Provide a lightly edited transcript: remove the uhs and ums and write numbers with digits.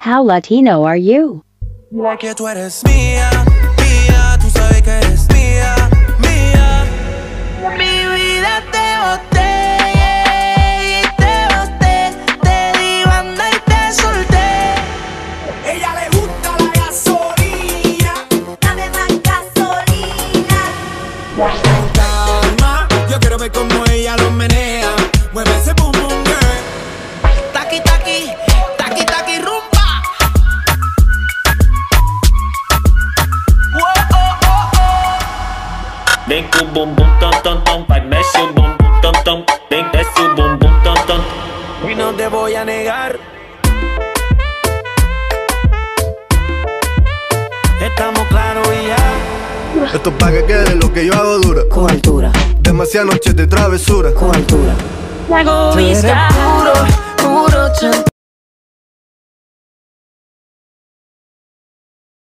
How Latino are you? Que tú eres mía, mía, tú sabes que eres mía, mía. Mi vida te boté, y te boté, te di banda y te solté. Ella le gusta la gasolina, dame más gasolina. Con calma, yo quiero ver cómo ella lo menea. Mueve ese boom boom girl. Taqui taqui, taqui taqui rumba. Denk u boom boom ton ton ton, phải bé siêu boom boom ton ton, denk bé siêu boom boom ton ton. Y no te voy a negar, estamos claros y ya. Esto es pa' que quede lo que yo hago dura. Con altura. Demasiadas noches de travesura. Con altura. Tú eres puro, puro chantaje.